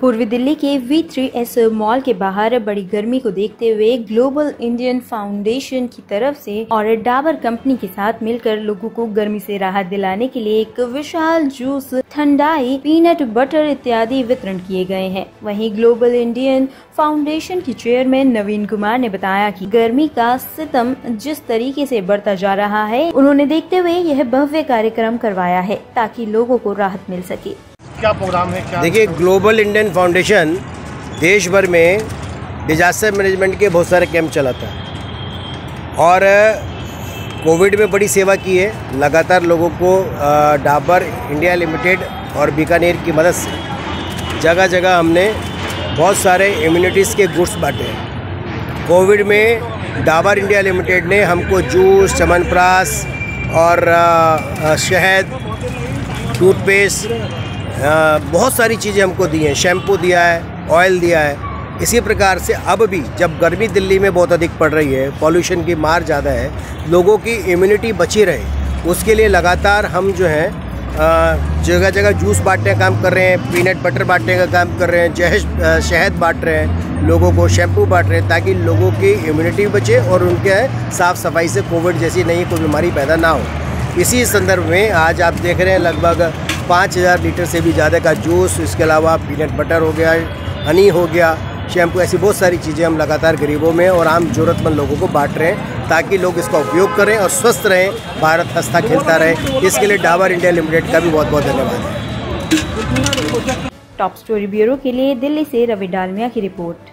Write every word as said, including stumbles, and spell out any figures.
पूर्वी दिल्ली के we three S mall के बाहर बड़ी गर्मी को देखते हुए ग्लोबल इंडियन फाउंडेशन की तरफ से और डाबर कंपनी के साथ मिलकर लोगों को गर्मी से राहत दिलाने के लिए एक विशाल जूस, ठंडाई, पीनट बटर इत्यादि वितरण किए गए हैं। वहीं ग्लोबल इंडियन फाउंडेशन की चेयरमैन नवीन कुमार ने बताया कि गर्मी का सितम जिस तरीके से बढ़ता जा रहा है, उन्होंने देखते हुए यह भव्य कार्यक्रम करवाया है ताकि लोगों को राहत मिल सके। क्या प्रोग्राम है? क्या देखिए, ग्लोबल इंडियन फाउंडेशन देश भर में डिजास्टर मैनेजमेंट के बहुत सारे कैंप चलाता है और कोविड में बड़ी सेवा की है। लगातार लोगों को डाबर इंडिया लिमिटेड और बीकानेर की मदद से जगह जगह हमने बहुत सारे इम्यूनिटीज़ के गुड्स बांटे हैं। कोविड में डाबर इंडिया लिमिटेड ने हमको जूस, च्यवनप्राश और शहद, टूथपेस्ट, बहुत सारी चीज़ें हमको दी हैं। शैम्पू दिया है, ऑयल दिया है। इसी प्रकार से अब भी जब गर्मी दिल्ली में बहुत अधिक पड़ रही है, पॉल्यूशन की मार ज़्यादा है, लोगों की इम्यूनिटी बची रहे, उसके लिए लगातार हम जो है जगह जगह जूस बांटने का काम कर रहे हैं, पीनट बटर बांटने का काम कर रहे हैं, जहज शहद बांट रहे हैं, लोगों को शैम्पू बांट रहे हैं ताकि लोगों की इम्यूनिटी बचे और उनके साफ़ सफाई से कोविड जैसी नई कोई बीमारी पैदा ना हो। इसी संदर्भ में आज आप देख रहे हैं लगभग पाँच हज़ार लीटर से भी ज़्यादा का जूस, इसके अलावा पीनट बटर हो गया, हनी हो गया, शैम्पू, ऐसी बहुत सारी चीज़ें हम लगातार गरीबों में और आम ज़रूरतमंद लोगों को बांट रहे हैं ताकि लोग इसका उपयोग करें और स्वस्थ रहें, भारत हंसता खेलता रहे। इसके लिए डाबर इंडिया लिमिटेड का भी बहुत बहुत धन्यवाद है। टॉप स्टोरी ब्यूरो के लिए दिल्ली से रवि डालमिया की रिपोर्ट।